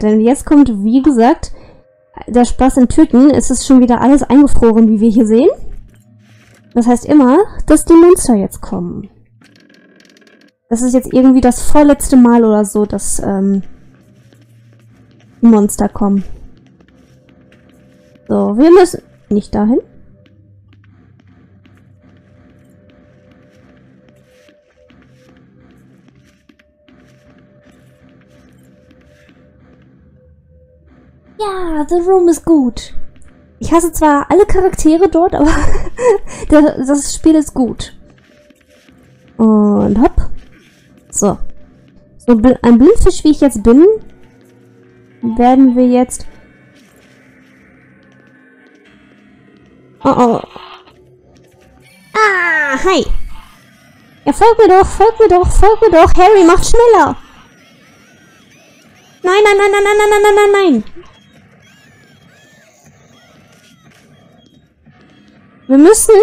Denn jetzt kommt, wie gesagt, der Spaß in Tüten. Es ist schon wieder alles eingefroren, wie wir hier sehen. Das heißt immer, dass die Monster jetzt kommen. Das ist jetzt irgendwie das vorletzte Mal oder so, dass die Monster kommen. So, wir müssen nicht dahin. Ja, The Room ist gut. Ich hasse zwar alle Charaktere dort, aber das Spiel ist gut. Und hopp. So. So ein Blindfisch, wie ich jetzt bin, werden wir jetzt... Oh oh. Ah, hi. Ja, folg mir doch, folg mir doch, folg mir doch. Harry, macht schneller. Nein, nein, nein, nein, nein, nein, nein, nein, nein. Wir müssen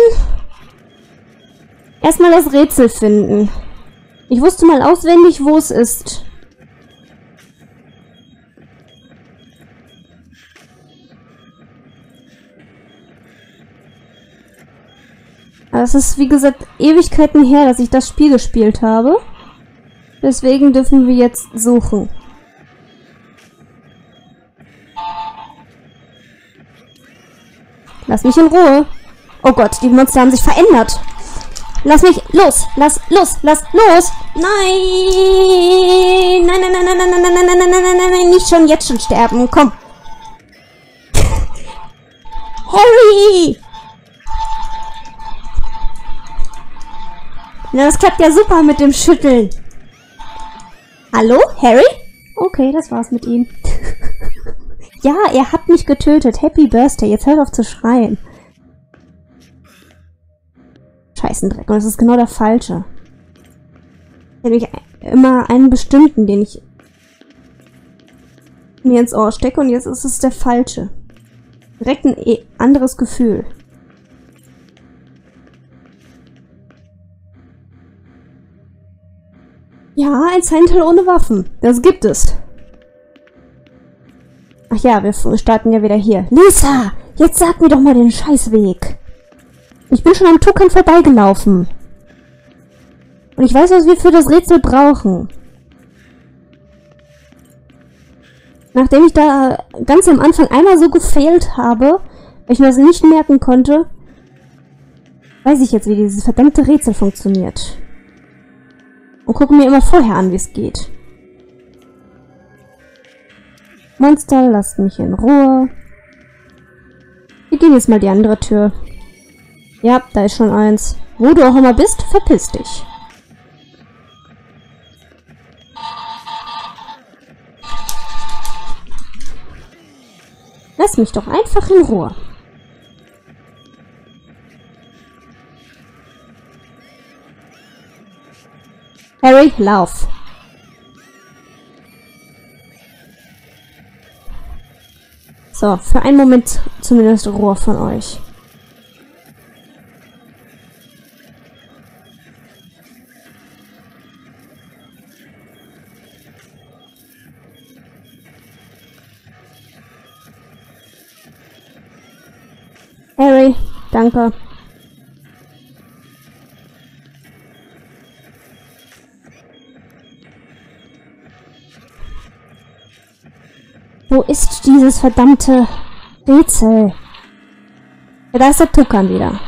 erstmal das Rätsel finden. Ich wusste mal auswendig, wo es ist. Es ist, wie gesagt, Ewigkeiten her, dass ich das Spiel gespielt habe. Deswegen dürfen wir jetzt suchen. Lass mich in Ruhe. Oh Gott, die Monster haben sich verändert. Lass mich los. Lass los. Lass los. Nein. Nein, nein, nein, nein, nein, nein, nein, nein, nein, nein, nein, nein, nein, nicht schon jetzt schon sterben. Komm. Harry. Na, das klappt ja super mit dem Schütteln. Hallo, Harry? Okay, das war's mit ihm. Ja, er hat mich getötet. Happy Birthday. Jetzt hört auf zu schreien. Scheißendreck. Und das ist genau der falsche. Ich habe nämlich immer einen bestimmten, den ich mir ins Ohr stecke. Und jetzt ist es der falsche. Direkt ein anderes Gefühl. Ja, ein Silent Hill ohne Waffen. Das gibt es. Ach ja, wir starten ja wieder hier. Lisa, jetzt sag mir doch mal den Scheißweg. Ich bin schon am Tuckern vorbeigelaufen. Und ich weiß, was wir für das Rätsel brauchen. Nachdem ich da ganz am Anfang einmal so gefailt habe, weil ich mir das nicht merken konnte, weiß ich jetzt, wie dieses verdammte Rätsel funktioniert. Und gucke mir immer vorher an, wie es geht. Monster, lasst mich in Ruhe. Wir gehen jetzt mal die andere Tür. Ja, da ist schon eins. Wo du auch immer bist, verpiss dich. Lass mich doch einfach in Ruhe. Harry, lauf. So, für einen Moment zumindest Ruhe von euch. Harry, danke. Wo ist dieses verdammte Rätsel? Ja, da ist der Tuckern wieder.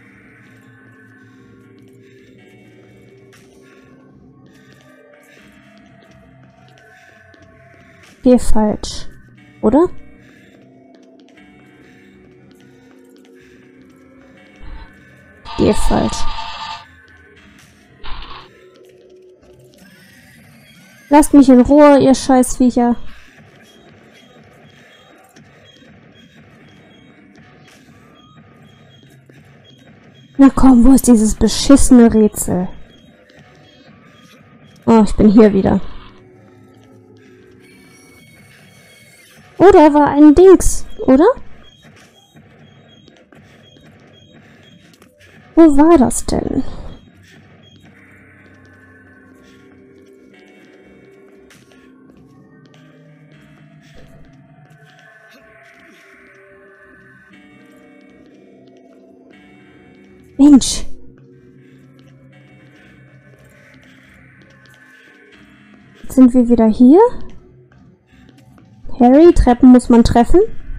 Hier falsch, oder? Hier falsch. Lasst mich in Ruhe, ihr Scheißviecher. Na komm, wo ist dieses beschissene Rätsel? Oh, ich bin hier wieder. Oh, da war ein Dings, oder? Wo war das denn? Mensch. Jetzt sind wir wieder hier. Harry, Treppen muss man treffen.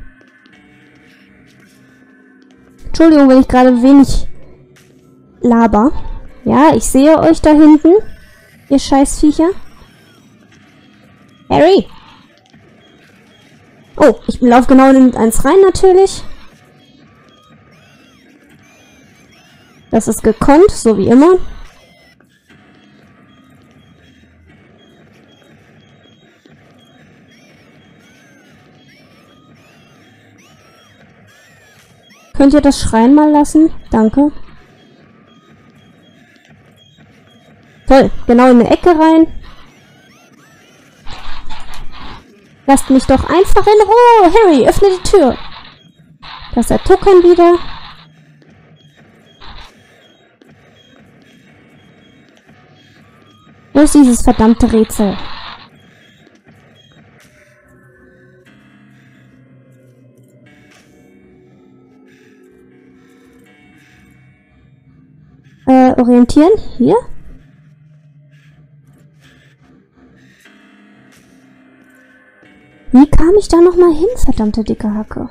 Entschuldigung, wenn ich gerade wenig laber. Ja, ich sehe euch da hinten, ihr Scheißviecher. Harry! Oh, ich laufe genau in eins rein natürlich. Das ist gekonnt, so wie immer. Könnt ihr das Schreien mal lassen? Danke. Toll, genau in eine Ecke rein. Lasst mich doch einfach in Ruhe. Harry, öffne die Tür. Da ist der Tuckern wieder. Wo ist dieses verdammte Rätsel? Orientieren? Hier? Wie kam ich da nochmal hin, verdammte dicke Hacke?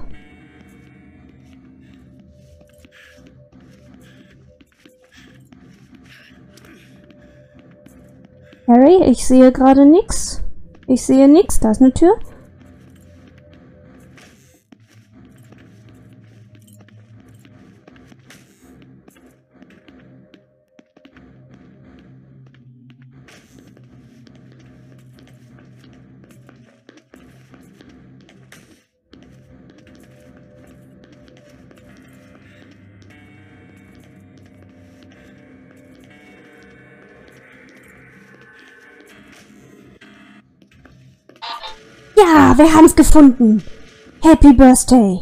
Harry, ich sehe gerade nichts. Ich sehe nichts. Da ist eine Tür. Ja, wir haben es gefunden. Happy Birthday.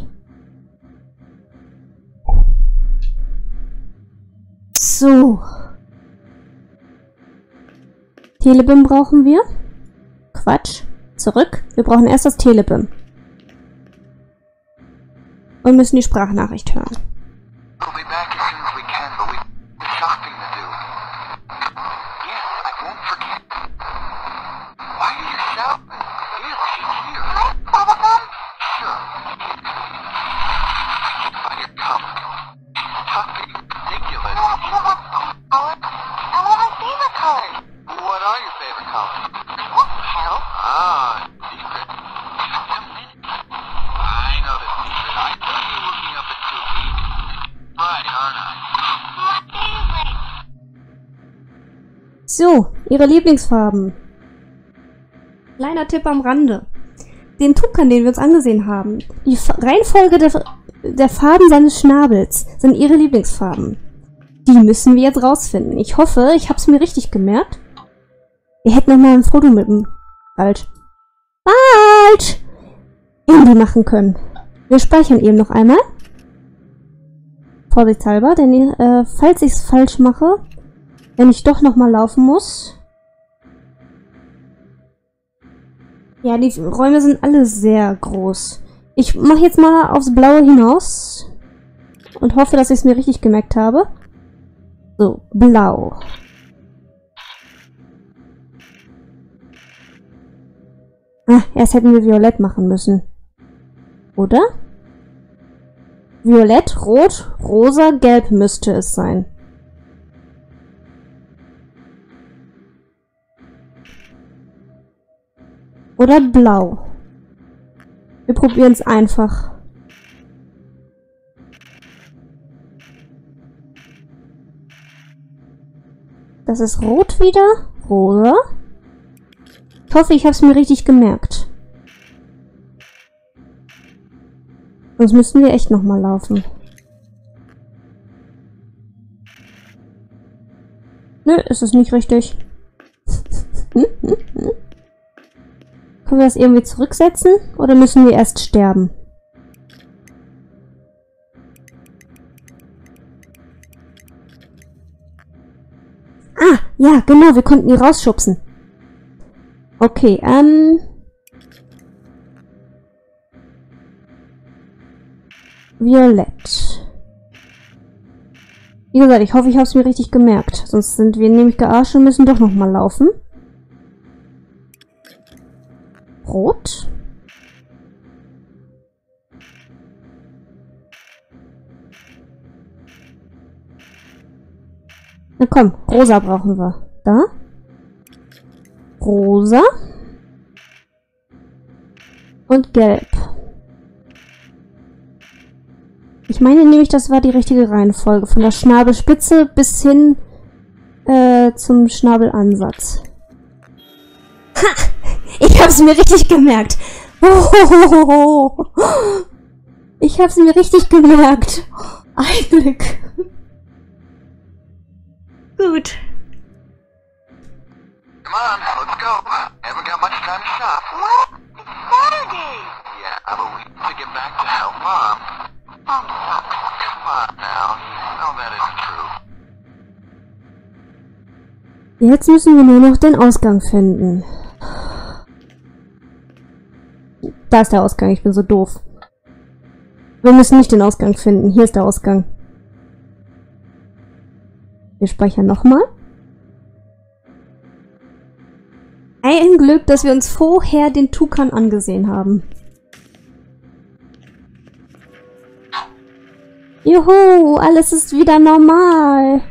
So. Telebim brauchen wir. Quatsch. Zurück. Wir brauchen erst das Telebim. Und müssen die Sprachnachricht hören. So, ihre Lieblingsfarben. Kleiner Tipp am Rande. Den Tukan, den wir uns angesehen haben, die Reihenfolge der Farben seines Schnabels sind ihre Lieblingsfarben. Die müssen wir jetzt rausfinden. Ich hoffe, ich habe es mir richtig gemerkt. Wir hätten noch mal ein Foto mit dem Falsch Handy machen können. Wir speichern eben noch einmal. Vorsichtshalber, denn falls ich es falsch mache, wenn ich doch noch mal laufen muss. Ja, die Räume sind alle sehr groß. Ich mache jetzt mal aufs Blaue hinaus und hoffe, dass ich es mir richtig gemerkt habe. So, blau. Ah, erst hätten wir violett machen müssen. Oder? Violett, rot, rosa, gelb müsste es sein. Oder blau. Wir probieren es einfach. Das ist rot wieder. Rosa. Ich hoffe, ich habe es mir richtig gemerkt. Sonst müssen wir echt nochmal laufen. Nö, ist es nicht richtig. Können wir das irgendwie zurücksetzen? Oder müssen wir erst sterben? Ah, ja, genau, wir konnten die rausschubsen. Okay, Violett. Wie gesagt, ich hoffe, ich habe es mir richtig gemerkt. Sonst sind wir nämlich gearscht und müssen doch nochmal laufen. Rot. Na komm, rosa brauchen wir. Da. Rosa. Und gelb. Ich meine nämlich, das war die richtige Reihenfolge. Von der Schnabelspitze bis hin zum Schnabelansatz. Ha! Ich hab's mir richtig gemerkt. Hohohoho. Ich hab's mir richtig gemerkt. Ein Glück. Gut. Come on, let's go. Haven't got much time to shop. What? It's Saturday. Yeah, but we need to get back to help Mom. Mom sucks. Come on now. You know that isn't true. Jetzt müssen wir nur noch den Ausgang finden. Da ist der Ausgang, ich bin so doof. Wir müssen nicht den Ausgang finden. Hier ist der Ausgang. Wir speichern nochmal. Ein Glück, dass wir uns vorher den Tukan angesehen haben. Juhu, alles ist wieder normal.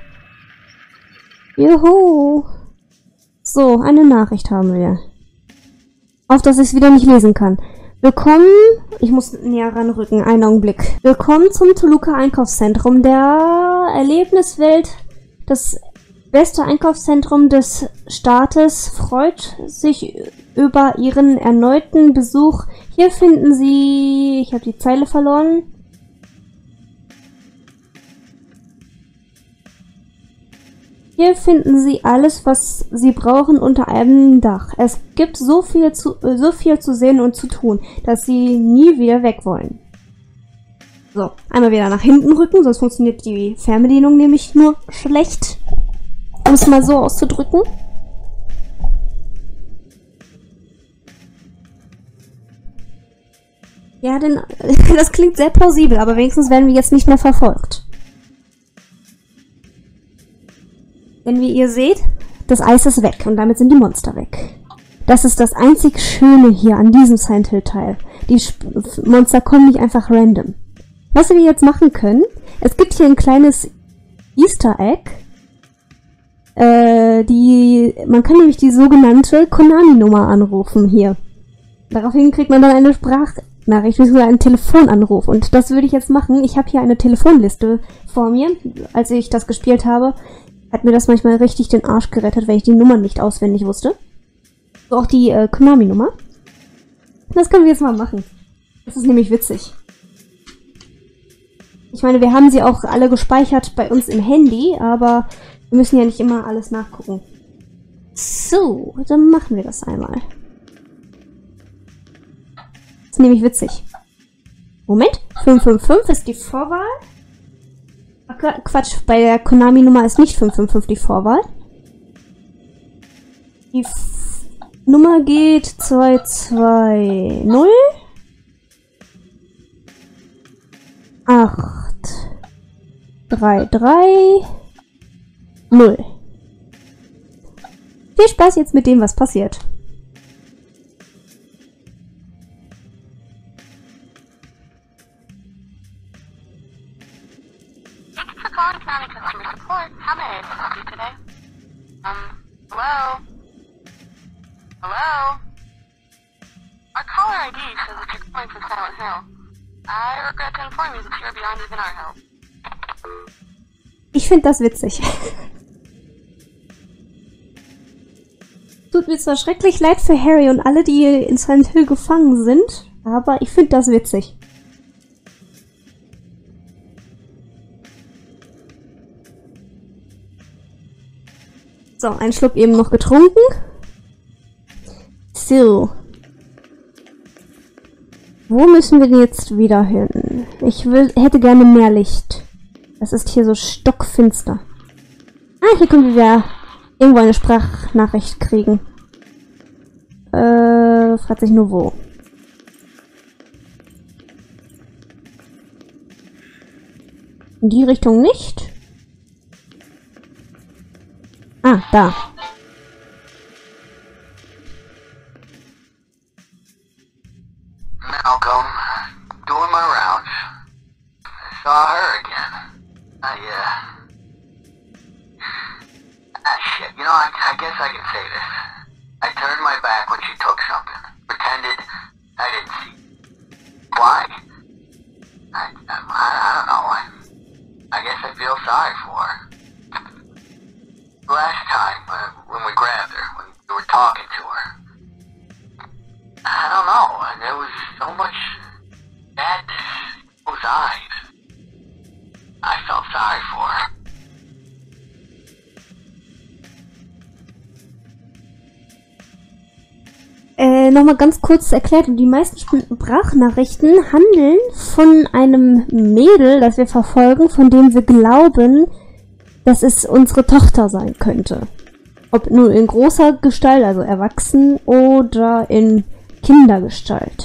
Juhu. So, eine Nachricht haben wir. Auf, dass ich es wieder nicht lesen kann. Willkommen, ich muss näher ranrücken, einen Augenblick. Willkommen zum Toluca Einkaufszentrum der Erlebniswelt. Das beste Einkaufszentrum des Staates freut sich über Ihren erneuten Besuch. Hier finden Sie... Ich habe die Zeile verloren. Hier finden Sie alles, was Sie brauchen unter einem Dach. Es gibt so viel zu sehen und zu tun, dass Sie nie wieder weg wollen. So, einmal wieder nach hinten rücken, sonst funktioniert die Fernbedienung nämlich nur schlecht. Um es mal so auszudrücken. Ja, denn das klingt sehr plausibel, aber wenigstens werden wir jetzt nicht mehr verfolgt. Denn wie ihr seht, das Eis ist weg und damit sind die Monster weg. Das ist das einzig Schöne hier an diesem Silent Hill Teil. Die Monster kommen nicht einfach random. Was wir jetzt machen können, es gibt hier ein kleines Easter Egg. Man kann nämlich die sogenannte Konami-Nummer anrufen hier. Daraufhin kriegt man dann eine Sprachnachricht, bzw. einen Telefonanruf. Und das würde ich jetzt machen. Ich habe hier eine Telefonliste vor mir. Als ich das gespielt habe, hat mir das manchmal richtig den Arsch gerettet, wenn ich die Nummer nicht auswendig wusste. So auch die Konami-Nummer. Das können wir jetzt mal machen. Das ist nämlich witzig. Ich meine, wir haben sie auch alle gespeichert bei uns im Handy, aber wir müssen ja nicht immer alles nachgucken. So, dann machen wir das einmal. Das ist nämlich witzig. Moment, 555 ist die Vorwahl. Ach, Quatsch, bei der Konami-Nummer ist nicht 555 die Vorwahl. Die Nummer geht 220 833 0. Viel Spaß jetzt mit dem, was passiert. Thanks for calling Konami Customer Support. How may I assist you today? Hello? Hello? Our caller ID says that you're calling from Silent Hill. I regret to inform you that you are beyond even our help. Ich finde das witzig. Tut mir zwar schrecklich leid für Harry und alle, die in Silent Hill gefangen sind, aber ich finde das witzig. So, einen Schluck eben noch getrunken. So. Wo müssen wir denn jetzt wieder hin? Ich hätte gerne mehr Licht. Das ist hier so stockfinster. Ah, hier können wir wieder irgendwo eine Sprachnachricht kriegen. Fragt sich nur wo. In die Richtung nicht. Ah, da. Malcolm, doing my rounds. I saw her again. Shit, you know, I guess I can say this. I turned my back when she took something. Pretended I didn't see. Why? I don't know. I guess I feel sorry for her. Last time, when we grabbed her, when we were talking to her, I don't know, there was so much sadness in those eyes. I felt sorry for her. Nochmal ganz kurz erklärt, die meisten Sprachnachrichten handeln von einem Mädel, das wir verfolgen, von dem wir glauben, dass es unsere Tochter sein könnte. Ob nur in großer Gestalt, also erwachsen, oder in Kindergestalt.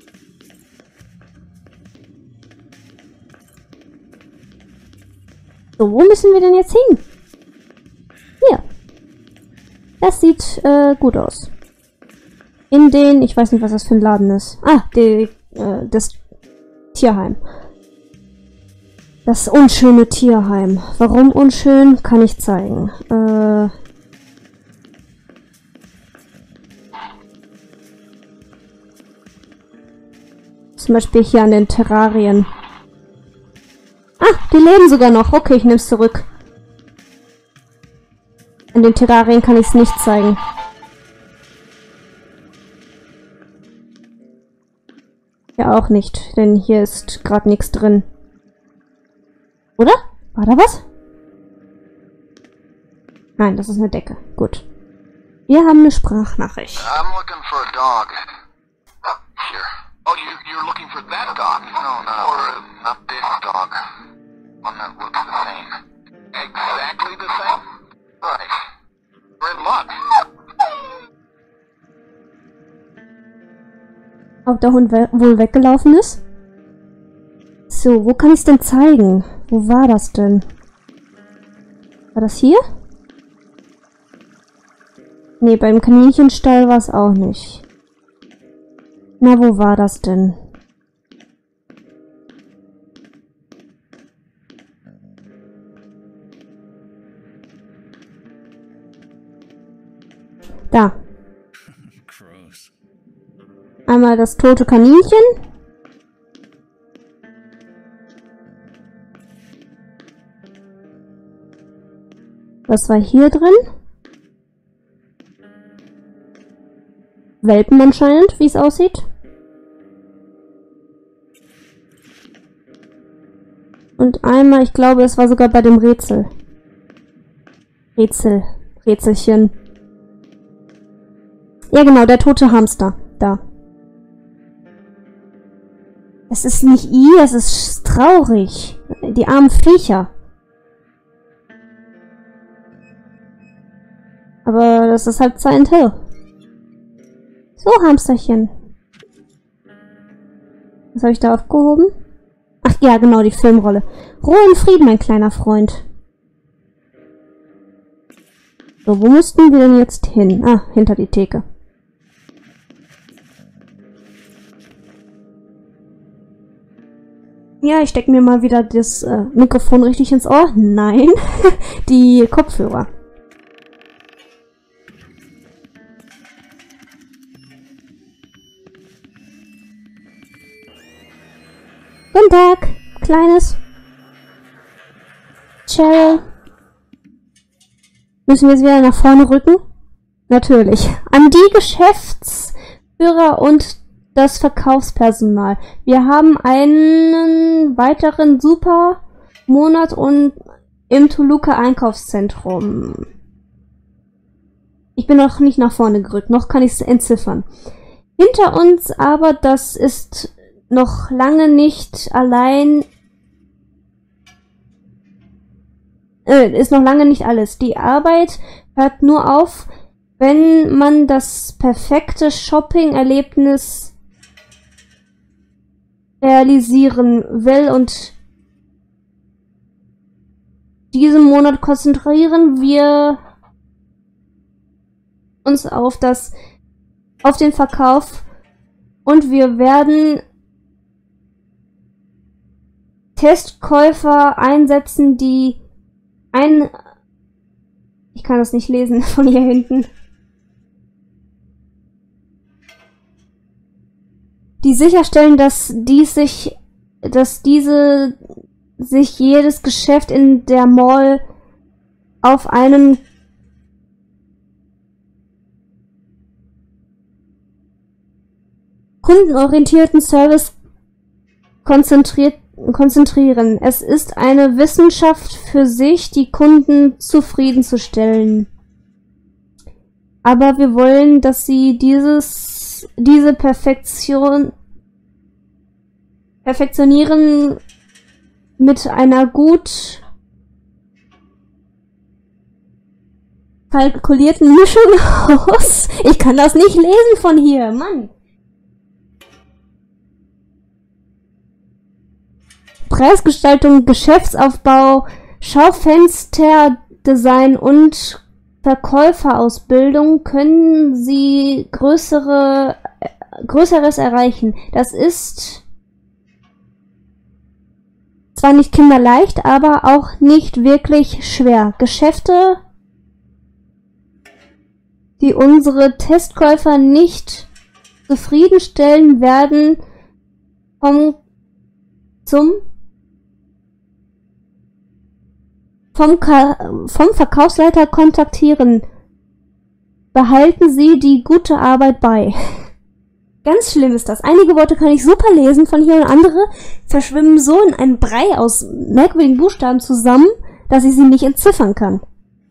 So, wo müssen wir denn jetzt hin? Hier. Das sieht gut aus. In den, ich weiß nicht, was das für ein Laden ist. Ah, das Tierheim. Das unschöne Tierheim. Warum unschön, kann ich zeigen. Zum Beispiel hier an den Terrarien. Ah, die leben sogar noch. Okay, ich nehme es zurück. An den Terrarien kann ich es nicht zeigen. Ja, auch nicht, denn hier ist gerade nichts drin. Oder? War da was? Nein, das ist eine Decke. Gut. Wir haben eine Sprachnachricht. I'm looking for a dog. Sure. Oh, you're looking for that dog? No. Or not this dog. One that looks the same. Exactly the same? Right. Red luck. Ob der Hund wohl weggelaufen ist? So, wo kann ich es denn zeigen? Wo war das denn? War das hier? Nee, beim Kaninchenstall war es auch nicht. Na, wo war das denn? Da. Einmal das tote Kaninchen. Was war hier drin? Welpen anscheinend, wie es aussieht. Und einmal, ich glaube, es war sogar bei dem Rätselchen. Ja genau, der tote Hamster. Da. Es ist nicht es ist traurig. Die armen Viecher. Aber das ist halt Silent Hill. So, Hamsterchen. Was habe ich da aufgehoben? Ach ja, genau, die Filmrolle. Ruhe in Frieden, mein kleiner Freund. So, wo müssten wir denn jetzt hin? Ah, hinter die Theke. Ja, ich stecke mir mal wieder das Mikrofon richtig ins Ohr. Nein, die Kopfhörer. Guten Tag, Kleines. Cheryl. Müssen wir jetzt wieder nach vorne rücken? Natürlich. An die Geschäftsführer und das Verkaufspersonal. Wir haben einen weiteren Supermonat und im Toluca Einkaufszentrum. Ich bin noch nicht nach vorne gerückt, noch kann ich es entziffern. Hinter uns aber, das ist noch lange nicht allein, ist noch lange nicht alles. Die Arbeit hört nur auf, wenn man das perfekte Shopping-Erlebnis realisieren will, und diesen Monat konzentrieren wir uns auf den Verkauf und wir werden Testkäufer einsetzen, die ich kann das nicht lesen von hier hinten. Die sicherstellen, dass diese sich jedes Geschäft in der Mall auf einen kundenorientierten Service konzentrieren. Es ist eine Wissenschaft für sich, die Kunden zufriedenzustellen. Aber wir wollen, dass sie diese perfektionieren mit einer gut kalkulierten Mischung aus. Ich kann das nicht lesen von hier, Mann. Preisgestaltung, Geschäftsaufbau, Schaufensterdesign und Verkäuferausbildung können sie Größeres erreichen. Das ist zwar nicht kinderleicht, aber auch nicht wirklich schwer. Geschäfte, die unsere Testkäufer nicht zufriedenstellen, werden vom Verkaufsleiter kontaktieren. Behalten Sie die gute Arbeit bei. Ganz schlimm ist das. Einige Worte kann ich super lesen von hier und andere verschwimmen so in einen Brei aus merkwürdigen Buchstaben zusammen, dass ich sie nicht entziffern kann.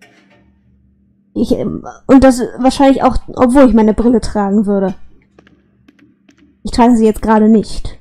Und das wahrscheinlich auch, obwohl ich meine Brille tragen würde. Ich trage sie jetzt gerade nicht.